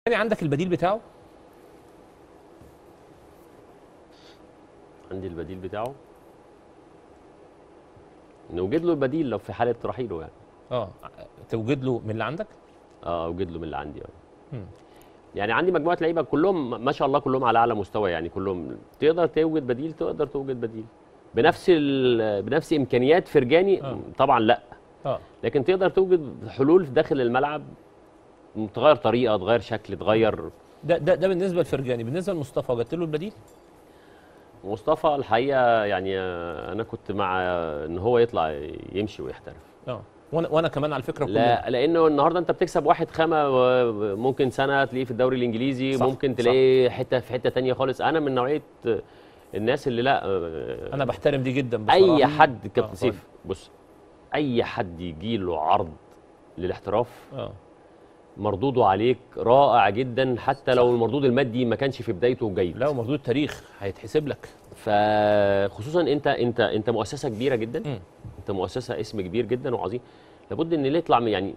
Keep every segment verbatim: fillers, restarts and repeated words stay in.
يعني عندك البديل بتاعه؟ عندي البديل بتاعه، نوجد له البديل لو في حاله رحيله يعني. اه توجد له من اللي عندك؟ اه اوجد له من اللي عندي اه. مم. يعني عندي مجموعه لعيبه كلهم ما شاء الله، كلهم على اعلى مستوى يعني، كلهم تقدر توجد بديل، تقدر توجد بديل بنفس بنفس امكانيات فرجاني. آه. طبعا لا، اه لكن تقدر توجد حلول في داخل الملعب، تغير طريقه، تغير شكل، تغير. ده ده ده بالنسبه لفرجاني. بالنسبه لمصطفى وجدت له البديل؟ مصطفى الحقيقه يعني انا كنت مع ان هو يطلع يمشي ويحترف. اه وانا وانا كمان على فكره كلنا. لا، لانه النهارده انت بتكسب واحد خامه، ممكن سنه تلاقيه في الدوري الانجليزي، صح ممكن صح. تلاقيه حته في حته تانية خالص. انا من نوعيه الناس اللي لا، انا بحترم دي جدا بصراحه. اي حد اه كابتن سيف بص، اي حد يجي له عرض للاحتراف اه مردوده عليك رائع جدا، حتى صح. لو المردود المادي ما كانش في بدايته جيد. لا، ومردود التاريخ هيتحسب لك. فخصوصا انت انت انت مؤسسه كبيره جدا. مم. انت مؤسسه اسم كبير جدا وعظيم، لابد ان اللي يطلع من يعني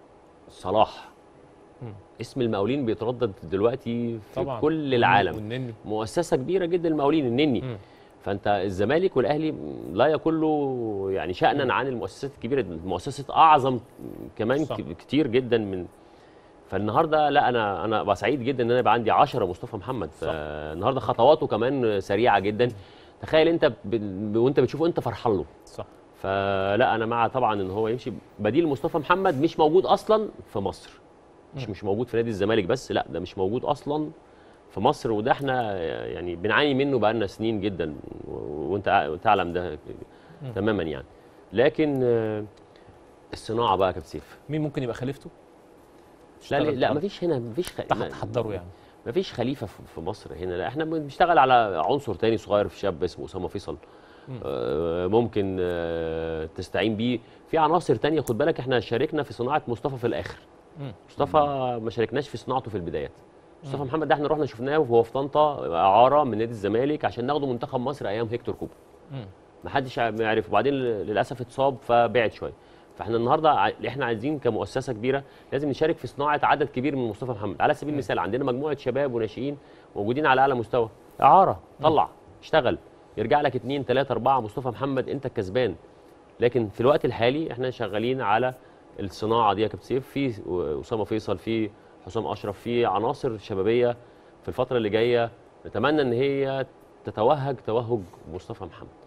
صلاح. مم. اسم المقاولين بيتردد دلوقتي في طبعا كل العالم. والنني. مؤسسه كبيره جدا المقاولين النني. مم. فانت الزمالك والاهلي لا يقل له يعني شأنا مم. عن المؤسسات الكبيره دي. المؤسسات اعظم كمان صح. كتير جدا من. فالنهارده لا، انا انا ابقى سعيد جدا ان انا يبقى عندي عشرة مصطفى محمد. فالنهارده خطواته كمان سريعه جدا. تخيل انت ب... وانت بتشوفه انت فرحان له. صح. فلا انا مع طبعا ان هو يمشي. بديل مصطفى محمد مش موجود اصلا في مصر. مش مش موجود في نادي الزمالك بس، لا ده مش موجود اصلا في مصر، وده احنا يعني بنعاني منه بقالنا سنين جدا، وانت تعلم ده تماما يعني. لكن الصناعه بقى يا كابتن سيف، مين ممكن يبقى خليفته؟ لا لا مفيش هنا، مفيش خ... تحضروا يعني. مفيش خليفه في مصر هنا. لا احنا بنشتغل على عنصر تاني صغير في شاب اسمه اسامه فيصل. آه ممكن آه تستعين بيه في عناصر تانية. خد بالك احنا شاركنا في صناعه مصطفى في الاخر. مم. مصطفى ما شاركناش في صناعته في البدايات. مصطفى مم. محمد ده احنا رحنا شفناه وهو في طنطا اعاره من نادي الزمالك عشان ناخده منتخب مصر ايام هيكتور كوبر. ما حدش يعرف، وبعدين للاسف اتصاب فبعد شويه. فاحنا النهارده احنا عايزين كمؤسسه كبيره لازم نشارك في صناعه عدد كبير من مصطفى محمد. على سبيل المثال عندنا مجموعه شباب وناشئين موجودين على اعلى مستوى، اعاره، طلع اشتغل، يرجع لك اثنين ثلاثه اربعه مصطفى محمد، انت الكسبان. لكن في الوقت الحالي احنا شغالين على الصناعه دي يا كابتن سيف، في اسامه فيصل، في حسام اشرف، في عناصر شبابيه في الفتره اللي جايه نتمنى ان هي تتوهج توهج مصطفى محمد.